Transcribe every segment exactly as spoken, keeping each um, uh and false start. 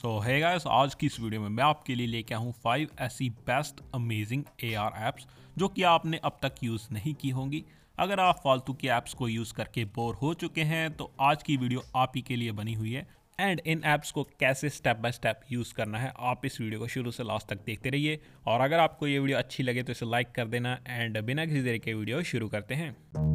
सो है गाइस, आज की इस वीडियो में मैं आपके लिए लेके आया हूँ फाइव ऐसी best amazing A R apps जो कि आपने अब तक यूज़ नहीं की होंगी। अगर आप फालतू की ऐप्स को यूज़ करके बोर हो चुके हैं तो आज की वीडियो आप ही के लिए बनी हुई है। एंड इन ऐप्स को कैसे स्टेप बाय स्टेप यूज़ करना है, आप इस वीडियो को शुरू से लास्ट तक देखते रहिए। और अगर आपको ये वीडियो अच्छी लगे तो इसे लाइक कर देना। एंड बिना किसी देरी के वीडियो शुरू करते हैं।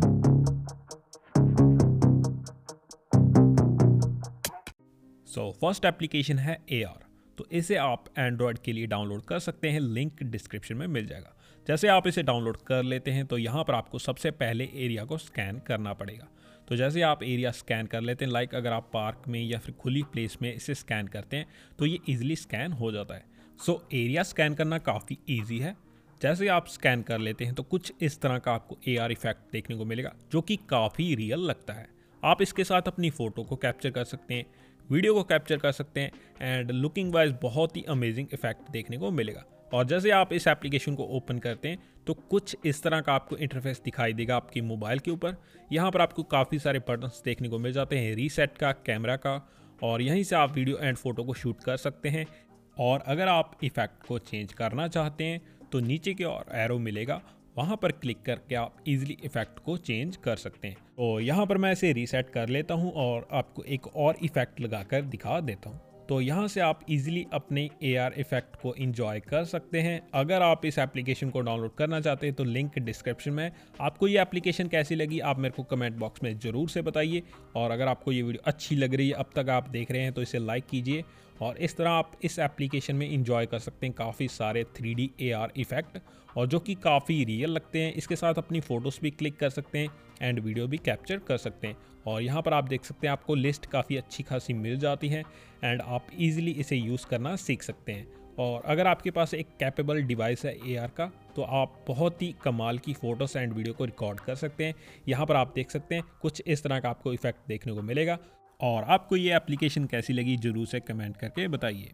सो फर्स्ट एप्लीकेशन है ए आर। तो इसे आप एंड्रॉयड के लिए डाउनलोड कर सकते हैं, लिंक डिस्क्रिप्शन में मिल जाएगा। जैसे आप इसे डाउनलोड कर लेते हैं तो यहाँ पर आपको सबसे पहले एरिया को स्कैन करना पड़ेगा। तो जैसे आप एरिया स्कैन कर लेते हैं, लाइक अगर आप पार्क में या फिर खुली प्लेस में इसे स्कैन करते हैं तो ये इजीली स्कैन हो जाता है। सो एरिया स्कैन करना काफ़ी ईजी है। जैसे आप स्कैन कर लेते हैं तो कुछ इस तरह का आपको ए आर इफेक्ट देखने को मिलेगा जो कि काफ़ी रियल लगता है। आप इसके साथ अपनी फ़ोटो को कैप्चर कर सकते हैं, वीडियो को कैप्चर कर सकते हैं एंड लुकिंग वाइज बहुत ही अमेजिंग इफेक्ट देखने को मिलेगा। और जैसे आप इस एप्लीकेशन को ओपन करते हैं तो कुछ इस तरह का आपको इंटरफेस दिखाई देगा आपकी मोबाइल के ऊपर। यहाँ पर आपको काफ़ी सारे बटन्स देखने को मिल जाते हैं, रीसेट का, कैमरा का, और यहीं से आप वीडियो एंड फोटो को शूट कर सकते हैं। और अगर आप इफेक्ट को चेंज करना चाहते हैं तो नीचे की ओर एरो मिलेगा, वहाँ पर क्लिक करके आप इजीली इफेक्ट को चेंज कर सकते हैं। तो यहाँ पर मैं इसे रीसेट कर लेता हूँ और आपको एक और इफेक्ट लगाकर दिखा देता हूँ। तो यहाँ से आप इजीली अपने ए आर इफेक्ट को एंजॉय कर सकते हैं। अगर आप इस एप्लीकेशन को डाउनलोड करना चाहते हैं तो लिंक डिस्क्रिप्शन में। आपको ये एप्लीकेशन कैसी लगी आप मेरे को कमेंट बॉक्स में ज़रूर से बताइए। और अगर आपको ये वीडियो अच्छी लग रही है, अब तक आप देख रहे हैं, तो इसे लाइक कीजिए। और इस तरह आप इस एप्लीकेशन में इंजॉय कर सकते हैं काफ़ी सारे three D A R effect, और जो कि काफ़ी रियल लगते हैं। इसके साथ अपनी फ़ोटोज़ भी क्लिक कर सकते हैं एंड वीडियो भी कैप्चर कर सकते हैं। और यहाँ पर आप देख सकते हैं आपको लिस्ट काफ़ी अच्छी खासी मिल जाती है एंड आप इजीली इसे यूज़ करना सीख सकते हैं। और अगर आपके पास एक कैपेबल डिवाइस है ए आर का तो आप बहुत ही कमाल की फ़ोटोज़ एंड वीडियो को रिकॉर्ड कर सकते हैं। यहाँ पर आप देख सकते हैं कुछ इस तरह का आपको इफेक्ट देखने को मिलेगा। और आपको ये एप्लीकेशन कैसी लगी ज़रूर से कमेंट करके बताइए।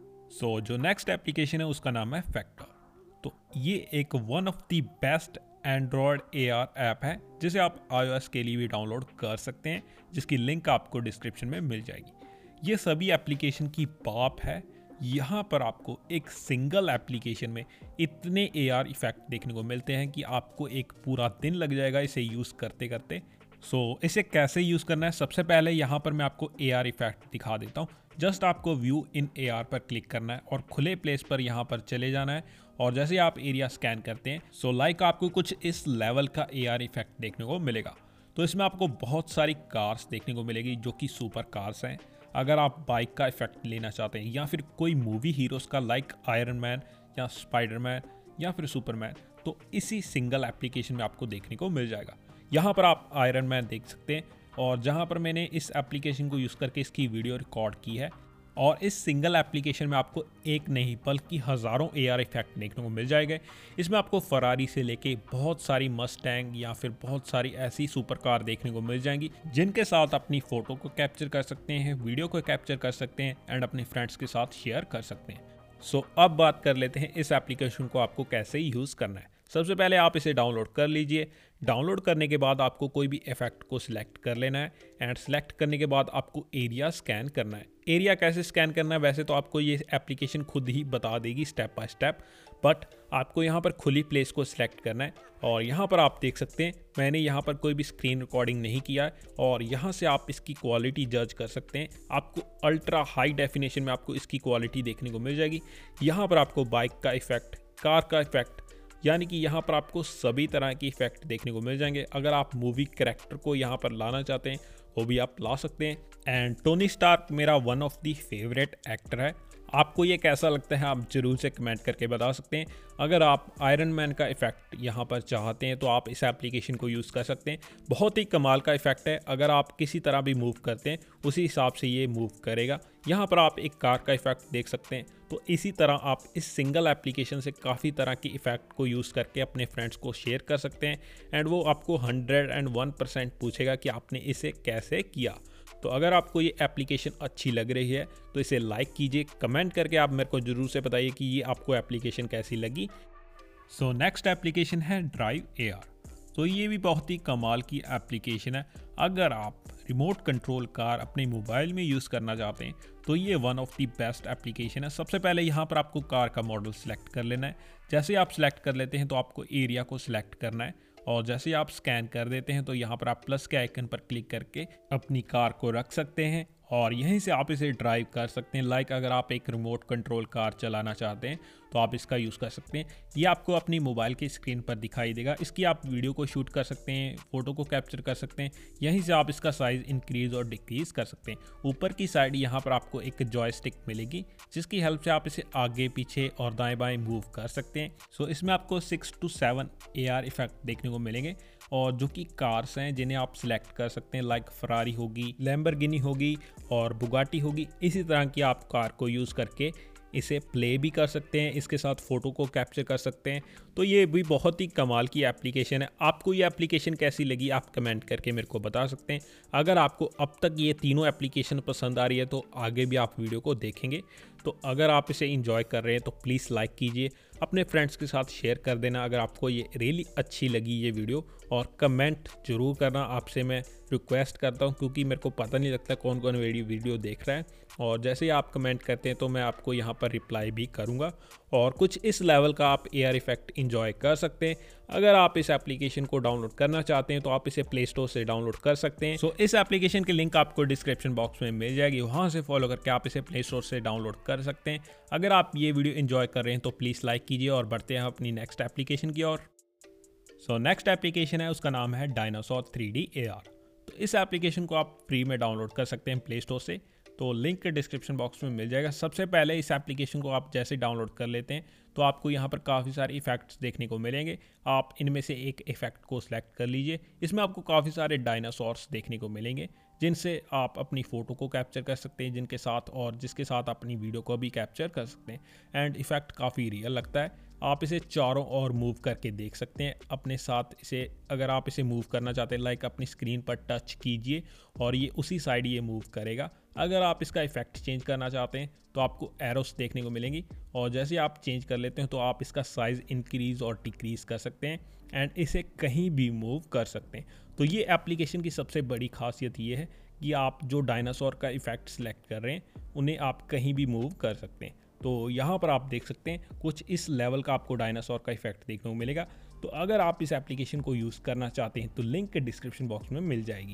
सो so, जो नेक्स्ट एप्लीकेशन है उसका नाम है फैक्टर। तो ये एक one of the best Android A R app है जिसे आप आई ओ एस के लिए भी डाउनलोड कर सकते हैं, जिसकी लिंक आपको डिस्क्रिप्शन में मिल जाएगी। ये सभी एप्लीकेशन की बाप है। यहाँ पर आपको एक सिंगल एप्लीकेशन में इतने ए आर इफेक्ट देखने को मिलते हैं कि आपको एक पूरा दिन लग जाएगा इसे यूज़ करते करते। सो so, इसे कैसे यूज़ करना है, सबसे पहले यहाँ पर मैं आपको ए आर इफेक्ट दिखा देता हूँ। जस्ट आपको व्यू इन ए आर पर क्लिक करना है और खुले प्लेस पर यहाँ पर चले जाना है। और जैसे आप एरिया स्कैन करते हैं सो so लाइक आपको कुछ इस लेवल का ए आर इफेक्ट देखने को मिलेगा। तो इसमें आपको बहुत सारी कार्स देखने को मिलेगी जो कि सुपर कार्स हैं। अगर आप बाइक का इफेक्ट लेना चाहते हैं या फिर कोई मूवी हीरोज़ का, लाइक आयरन मैन या स्पाइडरमैन या फिर सुपरमैन, तो इसी सिंगल एप्लीकेशन में आपको देखने को मिल जाएगा। यहाँ पर आप आयरन मैन देख सकते हैं और जहाँ पर मैंने इस एप्लीकेशन को यूज़ करके इसकी वीडियो रिकॉर्ड की है। और इस सिंगल एप्लीकेशन में आपको एक नहीं बल्कि हज़ारों ए आर इफेक्ट देखने को मिल जाएंगे। इसमें आपको फरारी से लेके बहुत सारी मस्टैंग या फिर बहुत सारी ऐसी सुपर कार देखने को मिल जाएंगी जिनके साथ अपनी फ़ोटो को कैप्चर कर सकते हैं, वीडियो को कैप्चर कर सकते हैं एंड अपने फ्रेंड्स के साथ शेयर कर सकते हैं। सो so, अब बात कर लेते हैं इस एप्लीकेशन को आपको कैसे यूज़ करना है। सबसे पहले आप इसे डाउनलोड कर लीजिए। डाउनलोड करने के बाद आपको कोई भी इफेक्ट को सिलेक्ट कर लेना है एंड सेलेक्ट करने के बाद आपको एरिया स्कैन करना है। एरिया कैसे स्कैन करना है वैसे तो आपको ये एप्लीकेशन खुद ही बता देगी स्टेप बाय स्टेप, बट आपको यहाँ पर खुली प्लेस को सिलेक्ट करना है। और यहाँ पर आप देख सकते हैं मैंने यहाँ पर कोई भी स्क्रीन रिकॉर्डिंग नहीं किया है और यहाँ से आप इसकी क्वालिटी जज कर सकते हैं। आपको अल्ट्रा हाई डेफिनेशन में आपको इसकी क्वालिटी देखने को मिल जाएगी। यहाँ पर आपको बाइक का इफेक्ट, कार का इफेक्ट, यानी कि यहाँ पर आपको सभी तरह के इफेक्ट देखने को मिल जाएंगे। अगर आप मूवी कैरेक्टर को यहाँ पर लाना चाहते हैं वो भी आप ला सकते हैं। एंड टोनी स्टार्क मेरा one of the favourite actor है। आपको ये कैसा लगता है आप ज़रूर से कमेंट करके बता सकते हैं। अगर आप आयरन मैन का इफेक्ट यहाँ पर चाहते हैं तो आप इस एप्लीकेशन को यूज़ कर सकते हैं। बहुत ही कमाल का इफेक्ट है। अगर आप किसी तरह भी मूव करते हैं उसी हिसाब से ये मूव करेगा। यहाँ पर आप एक कार का इफेक्ट देख सकते हैं। तो इसी तरह आप इस सिंगल एप्लीकेशन से काफ़ी तरह की इफेक्ट को यूज़ करके अपने फ्रेंड्स को शेयर कर सकते हैं एंड वो आपको हंड्रेड एंड वन परसेंट पूछेगा कि आपने इसे कैसे किया। तो अगर आपको ये एप्लीकेशन अच्छी लग रही है तो इसे लाइक कीजिए। कमेंट करके आप मेरे को ज़रूर से बताइए कि ये आपको एप्लीकेशन कैसी लगी। सो नेक्स्ट एप्लीकेशन है ड्राइव ए आर। तो ये भी बहुत ही कमाल की एप्लीकेशन है। अगर आप रिमोट कंट्रोल कार अपने मोबाइल में यूज़ करना चाहते हैं तो ये one of the best application है। सबसे पहले यहाँ पर आपको कार का मॉडल सेलेक्ट कर लेना है। जैसे आप सेलेक्ट कर लेते हैं तो आपको एरिया को सिलेक्ट करना है और जैसे ही आप स्कैन कर देते हैं तो यहाँ पर आप प्लस के आइकन पर क्लिक करके अपनी कार को रख सकते हैं और यहीं से आप इसे ड्राइव कर सकते हैं। लाइक अगर आप एक रिमोट कंट्रोल कार चलाना चाहते हैं तो आप इसका यूज़ कर सकते हैं। ये आपको अपनी मोबाइल की स्क्रीन पर दिखाई देगा। इसकी आप वीडियो को शूट कर सकते हैं, फ़ोटो को कैप्चर कर सकते हैं। यहीं से आप इसका साइज़ इंक्रीज़ और डिक्रीज़ कर सकते हैं। ऊपर की साइड यहाँ पर आपको एक जॉयस्टिक मिलेगी जिसकी हेल्प से आप इसे आगे पीछे और दाएं बाएं मूव कर सकते हैं। सो इसमें आपको six two seven A R effect देखने को मिलेंगे और जो कि कार्स हैं जिन्हें आप सिलेक्ट कर सकते हैं। लाइक फरारी होगी, लैम्बोर्गिनी होगी और बुगाटी होगी। इसी तरह की आप कार को यूज़ करके इसे प्ले भी कर सकते हैं, इसके साथ फ़ोटो को कैप्चर कर सकते हैं। तो ये भी बहुत ही कमाल की एप्लीकेशन है। आपको ये एप्लीकेशन कैसी लगी आप कमेंट करके मेरे को बता सकते हैं। अगर आपको अब तक ये तीनों एप्लीकेशन पसंद आ रही है तो आगे भी आप वीडियो को देखेंगे। तो अगर आप इसे इंजॉय कर रहे हैं तो प्लीज़ लाइक कीजिए, अपने फ्रेंड्स के साथ शेयर कर देना अगर आपको ये रियली अच्छी लगी ये वीडियो, और कमेंट ज़रूर करना आपसे मैं रिक्वेस्ट करता हूँ क्योंकि मेरे को पता नहीं लगता कौन कौन मेरी वीडियो देख रहा है। और जैसे ही आप कमेंट करते हैं तो मैं आपको यहाँ पर रिप्लाई भी करूँगा और कुछ इस लेवल का आप ए आर इफेक्ट इंजॉय कर सकते हैं। अगर आप इस एप्लीकेशन को डाउनलोड करना चाहते हैं तो आप इसे प्ले स्टोर से डाउनलोड कर सकते हैं। सो so, इस एप्लीकेशन की लिंक आपको डिस्क्रिप्शन बॉक्स में मिल जाएगी, वहाँ से फॉलो करके आप इसे प्ले स्टोर से डाउनलोड कर सकते हैं। अगर आप ये वीडियो इंजॉय कर रहे हैं तो प्लीज़ लाइक कीजिए और बढ़ते हैं अपनी नेक्स्ट एप्लीकेशन की ओर। सो नेक्स्ट एप्लीकेशन है, उसका नाम है dinosaur three D A R. तो इस एप्लीकेशन को आप फ्री में डाउनलोड कर सकते हैं प्ले स्टोर से, तो लिंक डिस्क्रिप्शन बॉक्स में मिल जाएगा। सबसे पहले इस एप्लीकेशन को आप जैसे डाउनलोड कर लेते हैं तो आपको यहाँ पर काफ़ी सारे इफेक्ट्स देखने को मिलेंगे। आप इनमें से एक इफेक्ट को सिलेक्ट कर लीजिए। इसमें आपको काफ़ी सारे डायनासोर्स देखने को मिलेंगे जिनसे आप अपनी फ़ोटो को कैप्चर कर सकते हैं, जिनके साथ और जिसके साथ अपनी वीडियो को भी कैप्चर कर सकते हैं। एंड इफ़ेक्ट काफ़ी रियल लगता है। आप इसे चारों ओर मूव करके देख सकते हैं अपने साथ। इसे अगर आप इसे मूव करना चाहते हैं लाइक अपनी स्क्रीन पर टच कीजिए और ये उसी साइड ये मूव करेगा। अगर आप इसका इफेक्ट चेंज करना चाहते हैं तो आपको एरोस देखने को मिलेंगी और जैसे आप चेंज कर लेते हैं तो आप इसका साइज़ इंक्रीज़ और डिक्रीज़ कर सकते हैं एंड इसे कहीं भी मूव कर सकते हैं। तो ये एप्लीकेशन की सबसे बड़ी खासियत ये है कि आप जो डायनासोर का इफेक्ट सेलेक्ट कर रहे हैं उन्हें आप कहीं भी मूव कर सकते हैं। तो यहाँ पर आप देख सकते हैं कुछ इस लेवल का आपको डायनासोर का इफेक्ट देखने को मिलेगा। तो अगर आप इस एप्लीकेशन को यूज़ करना चाहते हैं तो लिंक डिस्क्रिप्शन बॉक्स में मिल जाएगी।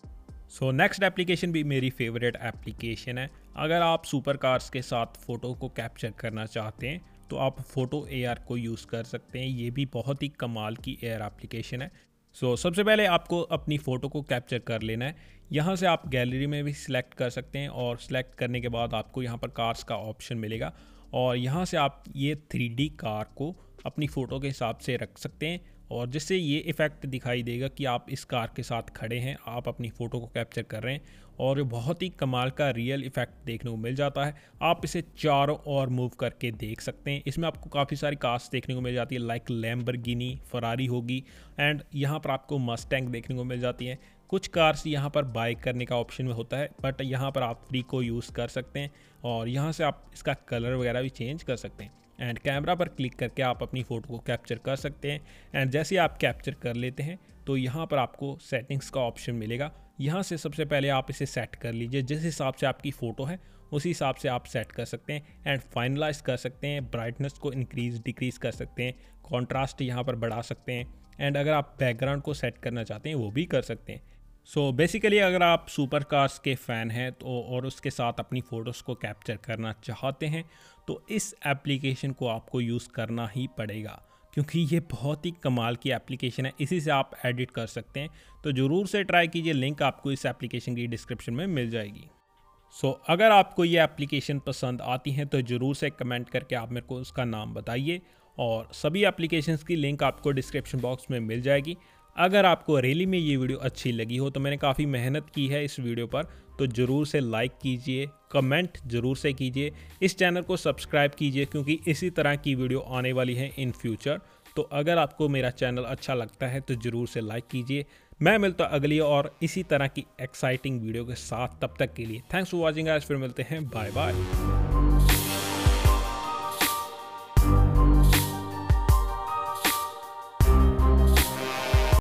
सो नेक्स्ट एप्लीकेशन भी मेरी फेवरेट एप्लीकेशन है। अगर आप सुपर कार्स के साथ फ़ोटो को कैप्चर करना चाहते हैं तो आप फ़ोटो ए आर को यूज़ कर सकते हैं। ये भी बहुत ही कमाल की ए आर एप्लीकेशन है। सो so, सबसे पहले आपको अपनी फ़ोटो को कैप्चर कर लेना है। यहाँ से आप गैलरी में भी सिलेक्ट कर सकते हैं और सिलेक्ट करने के बाद आपको यहाँ पर कार्स का ऑप्शन मिलेगा और यहाँ से आप ये थ्री डी कार को अपनी फ़ोटो के हिसाब से रख सकते हैं और जिससे ये इफ़ेक्ट दिखाई देगा कि आप इस कार के साथ खड़े हैं, आप अपनी फ़ोटो को कैप्चर कर रहे हैं और बहुत ही कमाल का रियल इफ़ेक्ट देखने को मिल जाता है। आप इसे चारों ओर मूव करके देख सकते हैं। इसमें आपको काफ़ी सारी कार्स देखने को मिल जाती है लाइक लैम्बोर्गिनी, फरारी होगी एंड यहाँ पर आपको मस्टैंग देखने को मिल जाती है। कुछ कार्स यहाँ पर बाय करने का ऑप्शन में होता है बट यहाँ पर आप फ्री को यूज़ कर सकते हैं और यहाँ से आप इसका कलर वगैरह भी चेंज कर सकते हैं एंड कैमरा पर क्लिक करके आप अपनी फ़ोटो को कैप्चर कर सकते हैं। एंड जैसे आप कैप्चर कर लेते हैं तो यहाँ पर आपको सेटिंग्स का ऑप्शन मिलेगा। यहाँ से सबसे पहले आप इसे सेट कर लीजिए, जिस हिसाब से आपकी फ़ोटो है उसी हिसाब से आप सेट कर सकते हैं एंड फाइनलाइज कर सकते हैं। ब्राइटनेस को इंक्रीज़ डिक्रीज़ कर सकते हैं, कॉन्ट्रास्ट यहाँ पर बढ़ा सकते हैं एंड अगर आप बैकग्राउंड को सेट करना चाहते हैं वो भी कर सकते हैं। सो so बेसिकली अगर आप सुपर कार्स के फ़ैन हैं तो और उसके साथ अपनी फ़ोटोज़ को कैप्चर करना चाहते हैं तो इस एप्लीकेशन को आपको यूज़ करना ही पड़ेगा क्योंकि ये बहुत ही कमाल की एप्लीकेशन है। इसी से आप एडिट कर सकते हैं, तो ज़रूर से ट्राई कीजिए। लिंक आपको इस एप्लीकेशन की डिस्क्रिप्शन में मिल जाएगी। सो so, अगर आपको ये एप्लीकेशन पसंद आती हैं तो ज़रूर से कमेंट करके आप मेरे को उसका नाम बताइए और सभी एप्लीकेशंस की लिंक आपको डिस्क्रिप्शन बॉक्स में मिल जाएगी। अगर आपको रियली में ये वीडियो अच्छी लगी हो तो मैंने काफ़ी मेहनत की है इस वीडियो पर, तो ज़रूर से लाइक कीजिए, कमेंट ज़रूर से कीजिए, इस चैनल को सब्सक्राइब कीजिए क्योंकि इसी तरह की वीडियो आने वाली है इन फ्यूचर। तो अगर आपको मेरा चैनल अच्छा लगता है तो ज़रूर से लाइक कीजिए। मैं मिलता हूँ अगली और इसी तरह की एक्साइटिंग वीडियो के साथ। तब तक के लिए थैंक्स फॉर वॉचिंग गाइस, फिर मिलते हैं, बाय बाय।